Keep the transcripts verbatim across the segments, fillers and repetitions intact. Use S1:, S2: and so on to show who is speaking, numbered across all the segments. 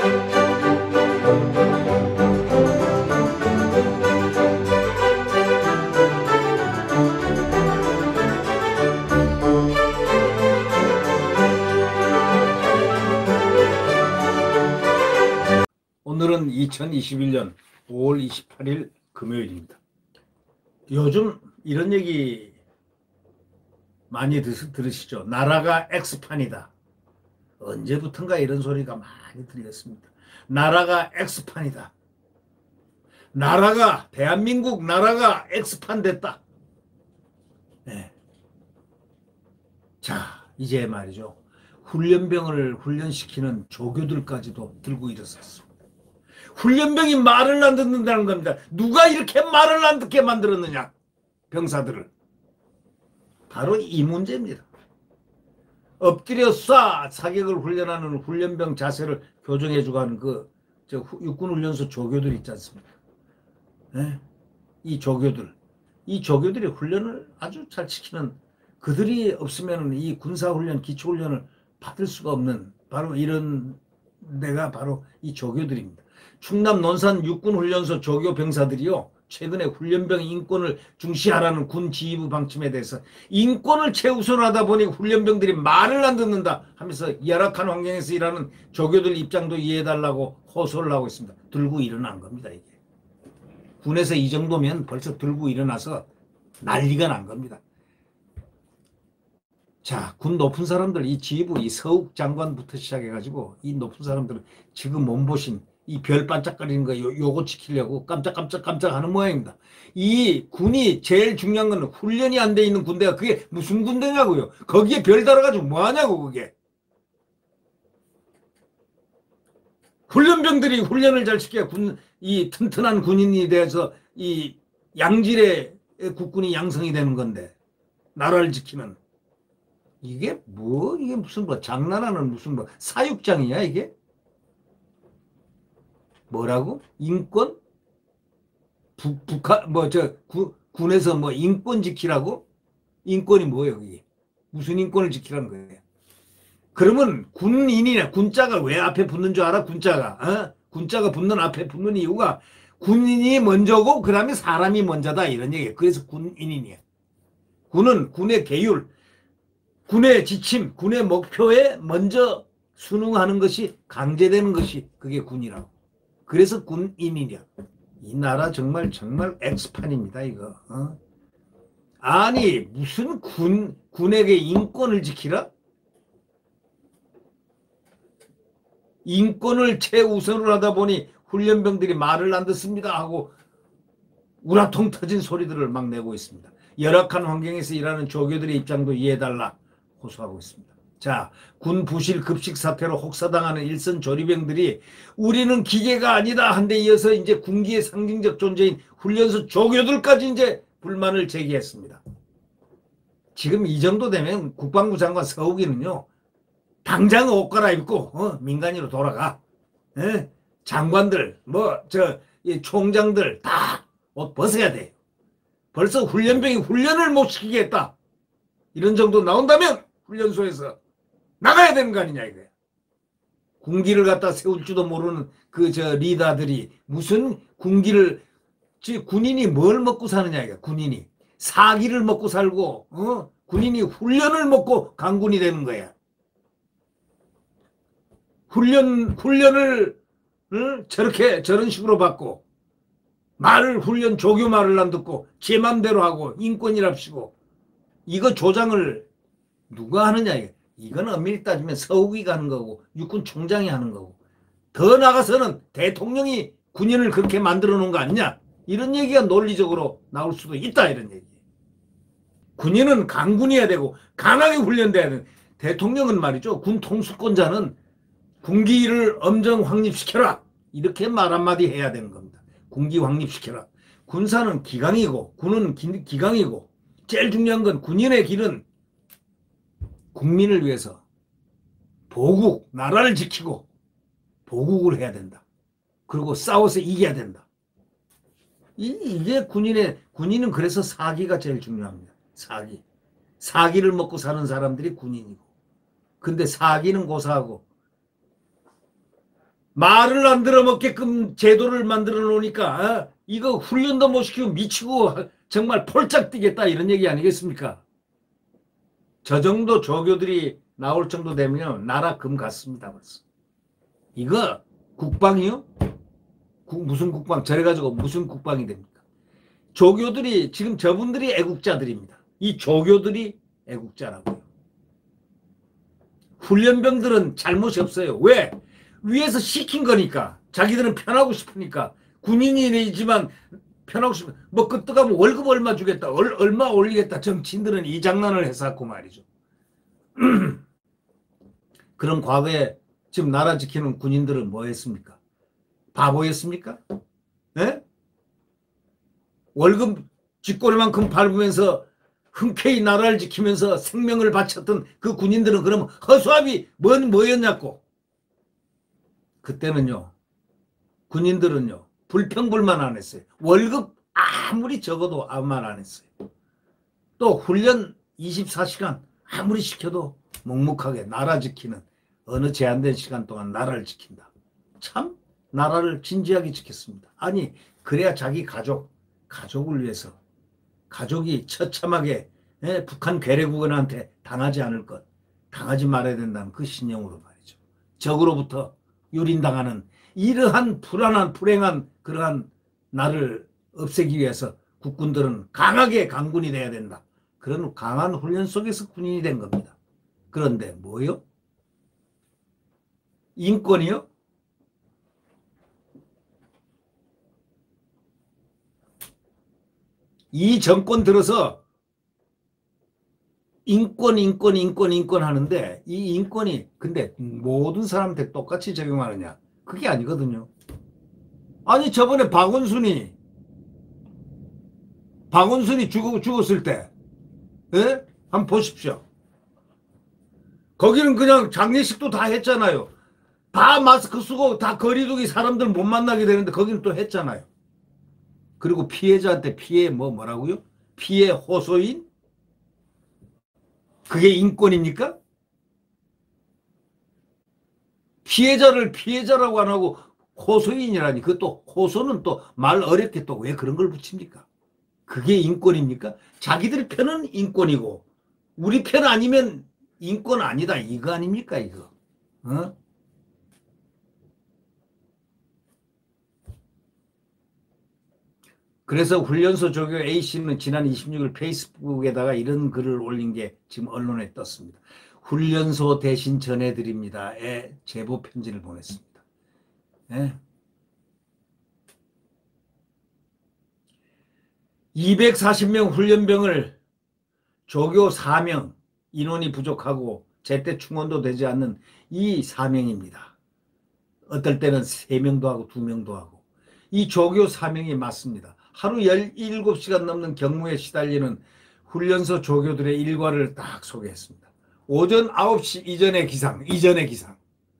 S1: 오늘은 이천이십일 년 오월 이십팔일 금요일입니다. 요즘 이런 얘기 많이 들으시죠? 나라가 X판이다. 언제부턴가 이런 소리가 많이 들렸습니다. 나라가 X판이다. 나라가, 대한민국 나라가 X판 됐다. 네. 자, 이제 말이죠. 훈련병을 훈련시키는 조교들까지도 들고 일어섰어. 훈련병이 말을 안 듣는다는 겁니다. 누가 이렇게 말을 안 듣게 만들었느냐? 병사들을. 바로 이 문제입니다. 엎드려 쏴 사격을 훈련하는 훈련병 자세를 교정해주고 하는 그 저 육군훈련소 조교들 있지 않습니까? 네? 이 조교들. 이 조교들이 훈련을 아주 잘 시키는, 그들이 없으면 이 군사훈련, 기초훈련을 받을 수가 없는 바로 이런 데가 바로 이 조교들입니다. 충남 논산 육군훈련소 조교 병사들이요, 최근에 훈련병 인권을 중시하라는 군 지휘부 방침에 대해서 인권을 최우선하다 보니 훈련병들이 말을 안 듣는다 하면서 열악한 환경에서 일하는 조교들 입장도 이해해달라고 호소를 하고 있습니다. 들고 일어난 겁니다. 이게 군에서 이 정도면 벌써 들고 일어나서 난리가 난 겁니다. 자, 군 높은 사람들, 이 지휘부, 이 서욱 장관부터 시작해가지고 이 높은 사람들은 지금 몸보신 이 별 반짝거리는 거 요, 요거 지키려고 깜짝깜짝 깜짝 하는 모양입니다. 이 군이 제일 중요한 건 훈련이 안 돼 있는 군대가 그게 무슨 군대냐고요. 거기에 별 달아가지고 뭐하냐고 그게. 훈련병들이 훈련을 잘 시켜야 군, 이 튼튼한 군인이 돼서 이 양질의 국군이 양성이 되는 건데, 나라를 지키는. 이게 뭐, 이게 무슨 뭐 장난하는 무슨 뭐 사육장이야 이게? 뭐라고? 인권? 북, 북한, 뭐, 저, 구, 군에서 뭐, 인권 지키라고? 인권이 뭐예요, 이게? 무슨 인권을 지키라는 거예요? 그러면 군인이나 군자가 왜 앞에 붙는 줄 알아? 군자가. 어? 군자가 붙는 앞에 붙는 이유가 군인이 먼저고, 그 다음에 사람이 먼저다. 이런 얘기예요. 그래서 군인이에요. 군은 군의 계율, 군의 지침, 군의 목표에 먼저 순응하는 것이 강제되는 것이 그게 군이라고. 그래서 군인이냐. 이 나라 정말 정말 X판입니다 이거. 어? 아니 무슨 군, 군에게 인권을 지키라? 인권을 최우선으로 하다 보니 훈련병들이 말을 안 듣습니다 하고 우라통 터진 소리들을 막 내고 있습니다. 열악한 환경에서 일하는 조교들의 입장도 이해해달라 호소하고 있습니다. 자, 군 부실 급식 사태로 혹사당하는 일선 조리병들이 우리는 기계가 아니다 한 데 이어서 이제 군기의 상징적 존재인 훈련소 조교들까지 이제 불만을 제기했습니다. 지금 이 정도 되면 국방부 장관 서욱이는요, 당장 옷 갈아입고 어, 민간인으로 돌아가. 에? 장관들, 뭐 저 총장들 다 옷 벗어야 돼. 벌써 훈련병이 훈련을 못 시키겠다. 이런 정도 나온다면 훈련소에서 나가야 되는 거 아니냐 이거야. 군기를 갖다 세울 줄도 모르는 그 저 리더들이 무슨 군기를, 지 군인이 뭘 먹고 사느냐 이거야. 군인이 사기를 먹고 살고, 어? 군인이 훈련을 먹고 강군이 되는 거야. 훈련 훈련을 응? 저렇게 저런 식으로 받고 말을 훈련 조교 말을 안 듣고 제 맘대로 하고 인권이랍시고 이거 조장을 누가 하느냐 이게. 이건 엄밀히 따지면 서욱이가 하는 거고 육군 총장이 하는 거고 더 나가서는 대통령이 군인을 그렇게 만들어 놓은 거 아니냐 이런 얘기가 논리적으로 나올 수도 있다 이런 얘기. 군인은 강군이어야 되고 강하게 훈련돼야 되는, 대통령은 말이죠 군 통수권자는 군기를 엄정 확립시켜라 이렇게 말 한마디 해야 되는 겁니다. 군기 확립시켜라. 군사는 기강이고 군은 기, 기강이고 제일 중요한 건 군인의 길은 국민을 위해서 보국, 나라를 지키고 보국을 해야 된다. 그리고 싸워서 이겨야 된다. 이, 이게 군인의, 군인은 그래서 사기가 제일 중요합니다. 사기. 사기를 먹고 사는 사람들이 군인이고. 근데 사기는 고사하고 말을 안 들어먹게끔 제도를 만들어 놓으니까 어? 이거 훈련도 못 시키고 미치고 정말 폴짝 뛰겠다 이런 얘기 아니겠습니까? 저 정도 조교들이 나올 정도 되면 나라 금 같습니다. 벌써. 이거 국방이요? 국, 무슨 국방? 저래가지고 무슨 국방이 됩니까? 조교들이 지금 저분들이 애국자들입니다. 이 조교들이 애국자라고요. 훈련병들은 잘못이 없어요. 왜? 위에서 시킨 거니까. 자기들은 편하고 싶으니까. 군인이지만 편하고 싶으면 뭐 끄떡하면 월급 얼마 주겠다. 얼, 얼마 올리겠다. 정치인들은 이 장난을 했었고 말이죠. 그럼 과거에 지금 나라 지키는 군인들은 뭐 했습니까? 바보였습니까? 네? 월급 쥐꼬리만큼 밟으면서 흔쾌히 나라를 지키면서 생명을 바쳤던 그 군인들은 그러면 허수아비 뭔 뭐였냐고. 그때는요. 군인들은요. 불평불만 안 했어요. 월급 아무리 적어도 아무 말 안 했어요. 또 훈련 이십사 시간 아무리 시켜도 묵묵하게 나라 지키는 어느 제한된 시간 동안 나라를 지킨다. 참 나라를 진지하게 지켰습니다. 아니 그래야 자기 가족, 가족을 위해서 가족이 처참하게 예, 북한 괴뢰국원한테 당하지 않을 것, 당하지 말아야 된다는 그 신념으로 말이죠. 적으로부터 유린당하는 이러한 불안한 불행한 그러한 나를 없애기 위해서 국군들은 강하게 강군이 돼야 된다. 그런 강한 훈련 속에서 군인이 된 겁니다. 그런데 뭐요? 인권이요? 이 정권 들어서 인권, 인권, 인권, 인권 하는데 이 인권이 근데 모든 사람한테 똑같이 적용하느냐? 그게 아니거든요. 아니 저번에 박원순이 박원순이 죽, 죽었을 때 예? 한번 보십시오. 거기는 그냥 장례식도 다 했잖아요. 다 마스크 쓰고 다 거리두기 사람들 못 만나게 되는데 거기는 또 했잖아요. 그리고 피해자한테 피해 뭐 뭐라고요? 피해 호소인? 그게 인권입니까? 피해자를 피해자라고 안 하고 호소인이라니. 그것도 호소는 또 말 어렵게 또 왜 그런 걸 붙입니까? 그게 인권입니까? 자기들 편은 인권이고 우리 편 아니면 인권 아니다 이거 아닙니까 이거? 어? 그래서 훈련소 조교 A씨는 지난 이십육 일 페이스북에다가 이런 글을 올린 게 지금 언론에 떴습니다. 훈련소 대신 전해드립니다에 제보 편지를 보냈습니다. 네. 이백사십 명 훈련병을 조교 사 명 인원이 부족하고 제때 충원도 되지 않는 이 사명입니다. 어떨 때는 세 명도 하고 두 명도 하고 이 조교 사명이 맞습니다. 하루 열일곱 시간 넘는 경무에 시달리는 훈련소 조교들의 일과를 딱 소개했습니다. 오전 아홉 시 이전의 기상, 이전의 기상.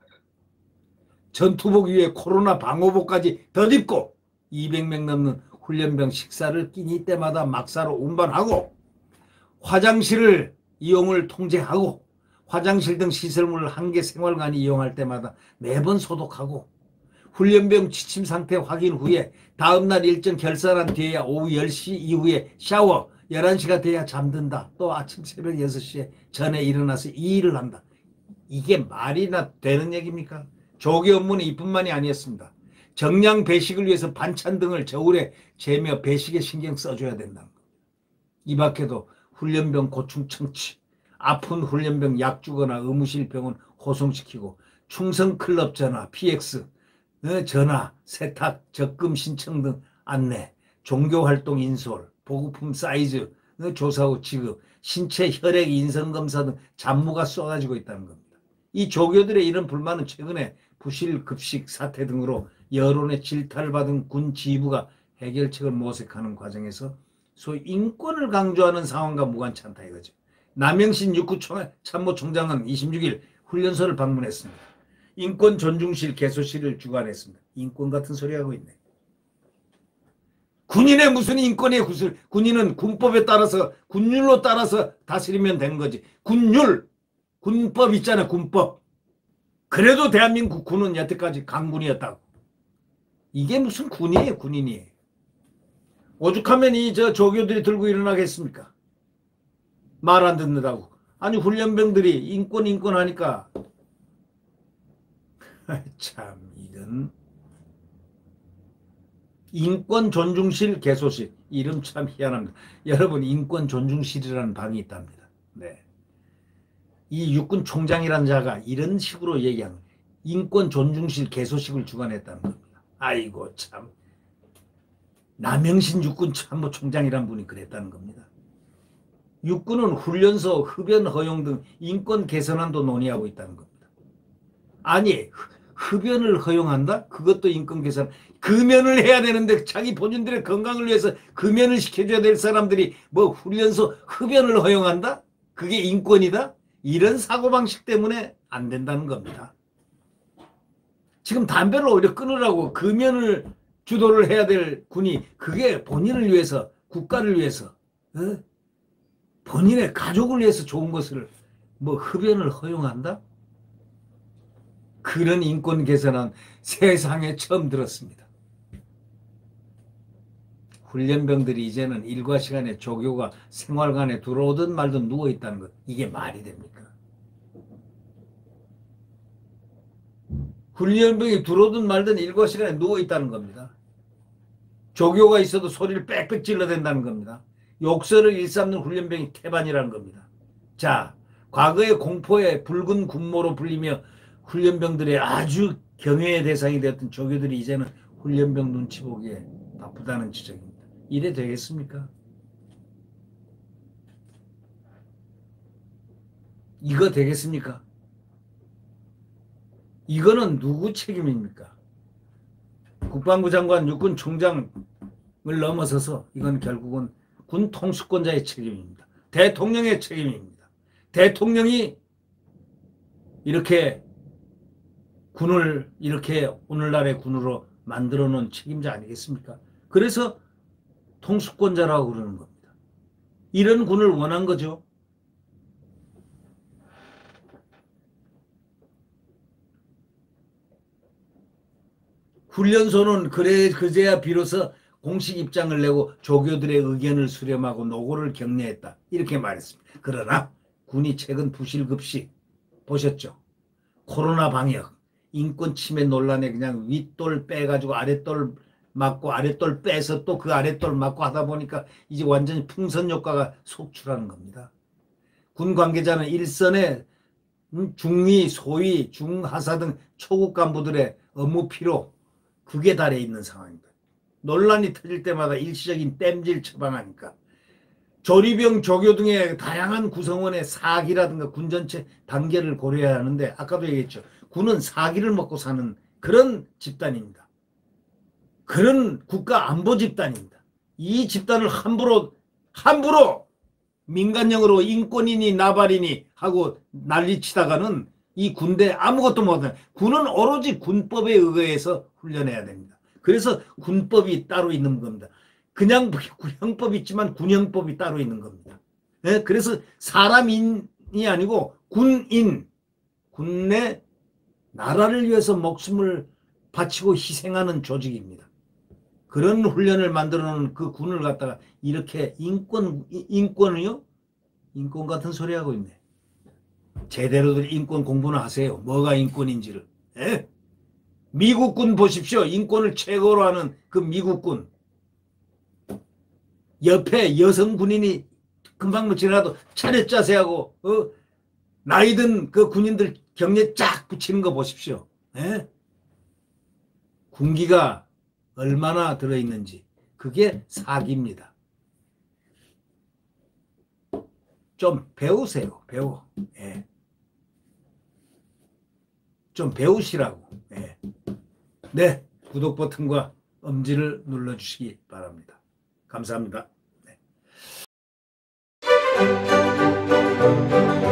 S1: 전투복 위에 코로나 방호복까지 덧입고 이백 명 넘는 훈련병 식사를 끼니 때마다 막사로 운반하고 화장실을 이용을 통제하고 화장실 등 시설물을 한 개 생활관이 이용할 때마다 매번 소독하고 훈련병 취침 상태 확인 후에 다음날 일정 결산한 뒤에야 오후 열 시 이후에 샤워, 열한 시가 돼야 잠든다. 또 아침 새벽 여섯 시에 전에 일어나서 이 일을 한다. 이게 말이나 되는 얘기입니까? 조교 업무는 이뿐만이 아니었습니다. 정량 배식을 위해서 반찬 등을 저울에 재며 배식에 신경 써줘야 된다. 이 밖에도 훈련병 고충 청취, 아픈 훈련병 약 주거나 의무실 병원 호송시키고 충성클럽 전화, 피엑스, 전화, 세탁, 적금 신청 등 안내, 종교활동 인솔, 보급품 사이즈, 조사 후 지급, 신체 혈액 인성검사 등 잡무가 쏟아지고 있다는 겁니다. 이 조교들의 이런 불만은 최근에 부실 급식 사태 등으로 여론의 질타를 받은 군 지휘부가 해결책을 모색하는 과정에서 소위 인권을 강조하는 상황과 무관치 않다 이거죠. 남영신 육구참모총장은 이십육 일 훈련소를 방문했습니다. 인권 존중실 개소실을 주관했습니다. 인권 같은 소리 하고 있네. 군인의 무슨 인권의 구슬. 군인은 군법에 따라서 군율로 따라서 다스리면 되는 거지. 군율, 군법 있잖아. 군법. 그래도 대한민국 군은 여태까지 강군이었다고. 이게 무슨 군이에요, 군인이에요. 오죽하면 이 저 조교들이 들고 일어나겠습니까? 말 안 듣는다고. 아니 훈련병들이 인권 인권 하니까 참 이건 인권 존중실 개소실 이름 참 희한합니다. 여러분 인권 존중실이라는 방이 있답니다. 네. 이 육군 총장이라는 자가 이런 식으로 얘기하는 인권 존중실 개소식을 주관했다는 겁니다. 아이고 참 남영신 육군 참모 총장이란 분이 그랬다는 겁니다. 육군은 훈련소, 흡연 허용 등 인권 개선안도 논의하고 있다는 겁니다. 아니 흡연을 허용한다? 그것도 인권 개선. 금연을 해야 되는데 자기 본인들의 건강을 위해서 금연을 시켜줘야 될 사람들이 뭐 훈련소 흡연을 허용한다? 그게 인권이다? 이런 사고방식 때문에 안 된다는 겁니다. 지금 담배를 오히려 끊으라고 금연을 주도를 해야 될 군이 그게 본인을 위해서 국가를 위해서 어? 본인의 가족을 위해서 좋은 것을 뭐 흡연을 허용한다? 그런 인권 개선은 세상에 처음 들었습니다. 훈련병들이 이제는 일과 시간에 조교가 생활관에 들어오든 말든 누워있다는 것 이게 말이 됩니까? 훈련병이 들어오든 말든 일과 시간에 누워있다는 겁니다. 조교가 있어도 소리를 빽빽 질러댄다는 겁니다. 욕설을 일삼는 훈련병이 태반이라는 겁니다. 자, 과거의 공포의 붉은 군모로 불리며 훈련병들의 아주 경외의 대상이 되었던 조교들이 이제는 훈련병 눈치 보기에 바쁘다는 지적입니다. 이래 되겠습니까? 이거 되겠습니까? 이거는 누구 책임입니까? 국방부 장관, 육군 총장을 넘어서서 이건 결국은 군 통수권자의 책임입니다. 대통령의 책임입니다. 대통령이 이렇게 군을 이렇게 오늘날의 군으로 만들어 놓은 책임자 아니겠습니까? 그래서 통수권자라고 그러는 겁니다. 이런 군을 원한 거죠. 훈련소는 그래 그제야 비로소 공식 입장을 내고 조교들의 의견을 수렴하고 노고를 격려했다. 이렇게 말했습니다. 그러나 군이 최근 부실급식 보셨죠? 코로나 방역, 인권 침해 논란에 그냥 윗돌 빼가지고 아랫돌 맞고 아랫돌 빼서 또 그 아랫돌 맞고 하다 보니까 이제 완전히 풍선 효과가 속출하는 겁니다. 군 관계자는 일선의 중위, 소위, 중하사 등 초급 간부들의 업무 피로 극에 달해 있는 상황입니다. 논란이 터질 때마다 일시적인 땜질 처방하니까 조리병, 조교 등의 다양한 구성원의 사기라든가 군 전체 단계를 고려해야 하는데 아까도 얘기했죠. 군은 사기를 먹고 사는 그런 집단입니다. 그런 국가 안보 집단입니다. 이 집단을 함부로 함부로 민간령으로 인권이니 나발이니 하고 난리치다가는 이 군대 아무것도 못해요. 군은 오로지 군법에 의거해서 훈련해야 됩니다. 그래서 군법이 따로 있는 겁니다. 그냥 형법이 있지만 군형법이 따로 있는 겁니다. 네? 그래서 사람인이 아니고 군인, 군내 나라를 위해서 목숨을 바치고 희생하는 조직입니다. 그런 훈련을 만들어 놓은 그 군을 갖다가 이렇게 인권, 인권을요? 인권 같은 소리 하고 있네. 제대로들 인권 공부는 하세요. 뭐가 인권인지를. 에? 미국군 보십시오. 인권을 최고로 하는 그 미국군. 옆에 여성 군인이 금방 뭐 지나도 차렷 자세하고 어? 나이든 그 군인들 격려 쫙 붙이는 거 보십시오. 에? 군기가 얼마나 들어있는지. 그게 사기입니다. 좀 배우세요. 배워. 예. 좀 배우시라고. 예. 네. 구독 버튼과 엄지를 눌러주시기 바랍니다. 감사합니다. 네.